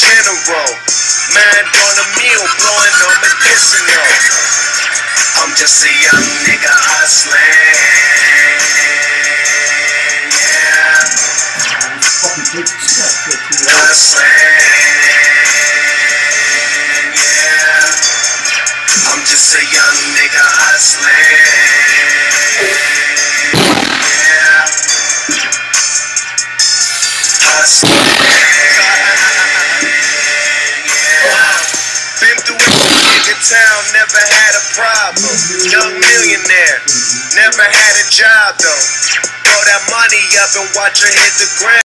general. Mind on a meal, blowing on medicinal. I'm just a young nigga hustling. Yeah. Hustling. Yeah. I'm just a young nigga hustling. Yeah. Hustling. Been through every nigga town, never had a problem. Young millionaire, never had a job though. Throw that money up and watch her hit the ground.